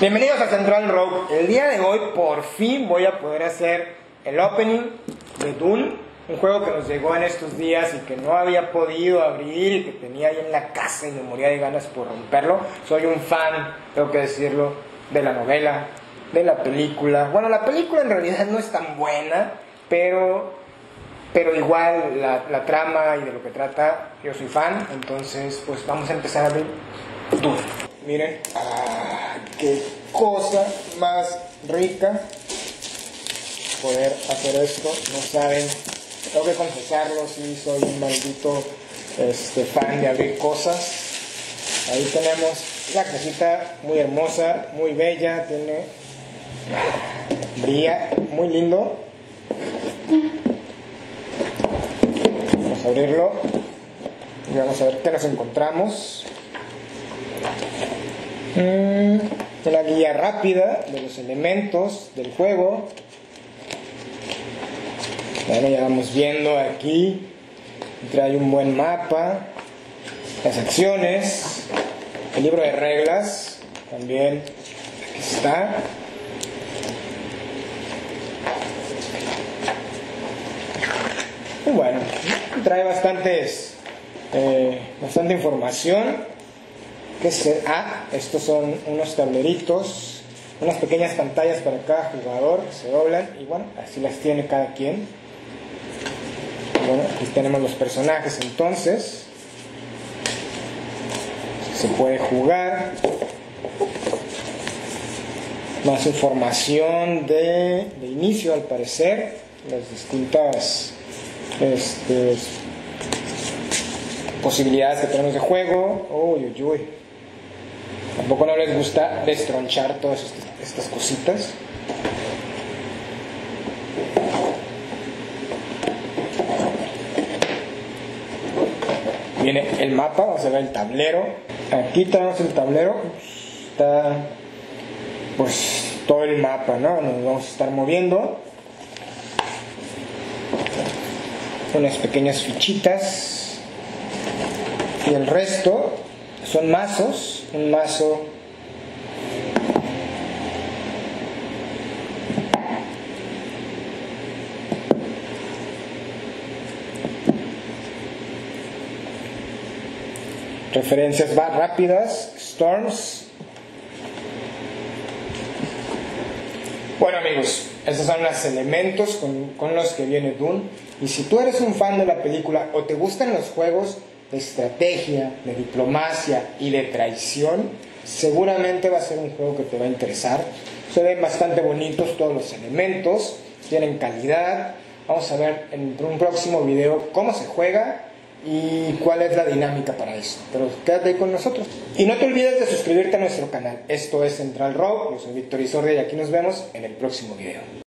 Bienvenidos a Central Rogue. El día de hoy por fin voy a poder hacer el opening de Dune, un juego que nos llegó en estos días y que no había podido abrir y que tenía ahí en la casa y me moría de ganas por romperlo. Soy un fan, tengo que decirlo, de la novela, de la película. Bueno, la película en realidad no es tan buena, pero igual la trama y de lo que trata, yo soy fan. Entonces pues vamos a empezar a abrir Dune. Miren, qué cosa más rica poder hacer esto. No saben, tengo que confesarlo, sí, soy un maldito fan de abrir cosas. Ahí tenemos la casita muy hermosa, muy bella, brilla, muy lindo. Vamos a abrirlo y vamos a ver qué nos encontramos. Una guía rápida de los elementos del juego. Bueno, ya vamos viendo aquí. Trae un buen mapa, las acciones, el libro de reglas también aquí está. Y bueno, trae bastante información. Estos son unos tableritos, unas pequeñas pantallas para cada jugador que se doblan y bueno, así las tiene cada quien. Bueno, aquí tenemos los personajes entonces. Se puede jugar. Más información de inicio al parecer, las distintas posibilidades que tenemos de juego. Uy. Tampoco no les gusta destronchar todas estas cositas. Viene el mapa, vamos a ver el tablero. Aquí tenemos el tablero. Está pues todo el mapa, ¿no? Nos vamos a estar moviendo. Unas pequeñas fichitas. Y el resto son mazos. Un mazo referencias rápidas, Storms. Bueno amigos, estos son los elementos con los que viene Dune. Y si tú eres un fan de la película o te gustan los juegos de estrategia, de diplomacia y de traición, seguramente va a ser un juego que te va a interesar. Se ven bastante bonitos todos los elementos, tienen calidad. Vamos a ver en un próximo video cómo se juega y cuál es la dinámica para eso. Pero quédate ahí con nosotros. Y no te olvides de suscribirte a nuestro canal. Esto es Central Rogue, yo soy Víctor Isordia y aquí nos vemos en el próximo video.